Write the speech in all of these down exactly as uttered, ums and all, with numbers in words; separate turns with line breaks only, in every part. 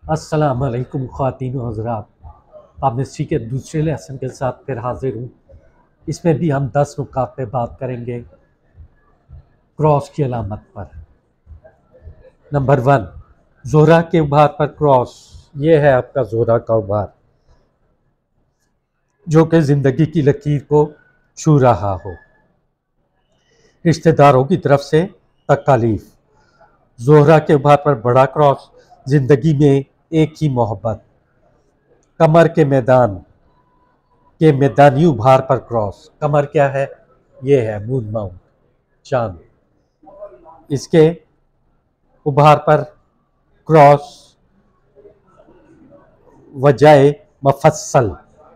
अस्सलाम वालेकुम ख़वातीन व हज़रात, केमिस्ट्री के दूसरे लेसन के साथ फिर हाज़िर हूँ। इसमें भी हम दस नुकात पे बात करेंगे क्रॉस की अलामत पर। नंबर वन, ज़ोहरा के उभार पर क्रॉस। ये है आपका ज़ोहरा का उभार जो कि ज़िंदगी की लकीर को छू रहा हो। रिश्तेदारों की तरफ से तकालीफ। ज़ोहरा के उभार पर बड़ा क्रॉस, ज़िंदगी में एक ही मोहब्बत। कमर के मैदान के मैदानी उभार पर क्रॉस। कमर क्या है? ये है मून माउंट, चांद। इसके उभार पर क्रॉस वजह मफस्सल।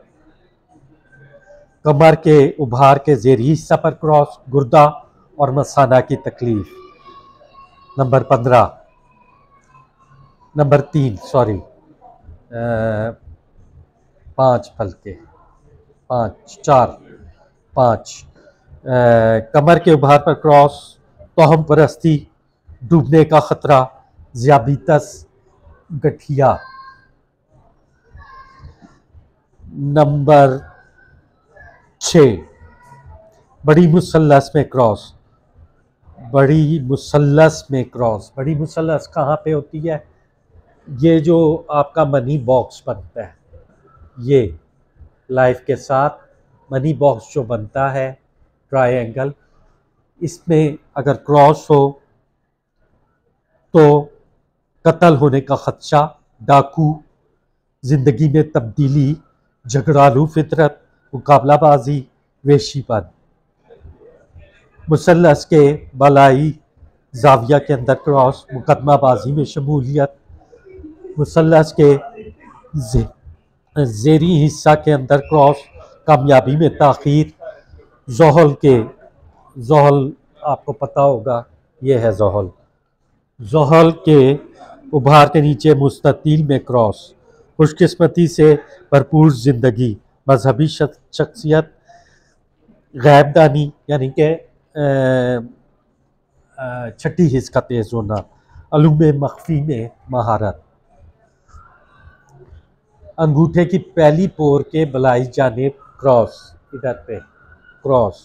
कमर के उभार के ज़ेरी हिस्सा पर क्रॉस गुर्दा और मसाना की तकलीफ। नंबर पंद्रह नंबर तीन सॉरी पाँच फल के पाँच चार पाँच कमर के उभार पर क्रॉस तोहम परस्ती, डूबने का ख़तरा, ज़ियाबितस, गठिया। नंबर छः, बड़ी मुसल्लस में क्रॉस। बड़ी मुसल्लस में क्रॉस बड़ी मुसल्लस कहाँ पे होती है? ये जो आपका मनी बॉक्स बनता है, ये लाइफ के साथ मनी बॉक्स जो बनता है ट्रायंगल, इसमें अगर क्रॉस हो तो कत्ल होने का खदशा, डाकू, जिंदगी में तब्दीली, झगड़ालू फितरत, मुकाबलाबाजी, वेशीपन। मुसल्लस के बलाई जाविया के अंदर क्रॉस, मुकदमाबाजी में शमूलियत। मुसल्लस के जे, जेरी हिस्सा के अंदर क्रॉस, कामयाबी में ताख़ीर। ज़ोहल के ज़ोहल आपको पता होगा, ये है ज़ोहल। ज़ोहल के उभार के नीचे मुस्ततील में क्रॉस, खुशकिस्मती से भरपूर ज़िंदगी, मजहबी शख्सियत, गैबदानी यानी कि छठी हिस्स का तेज़ होना, अलूम मख्फी में महारत। अंगूठे की पहली पोर के बलाई जानिब क्रॉस, इधर पे क्रॉस,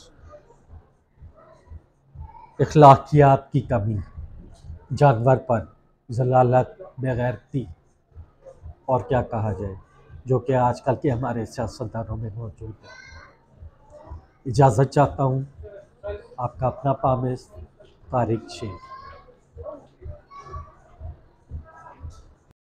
इखलाकियात की कमी, जानवरपन, जलालत, बेगैरती और क्या कहा जाए, जो कि आजकल के हमारे सियासतदानों में मौजूद है। इजाज़त चाहता हूँ, आपका अपना पामिस तारिक शेख।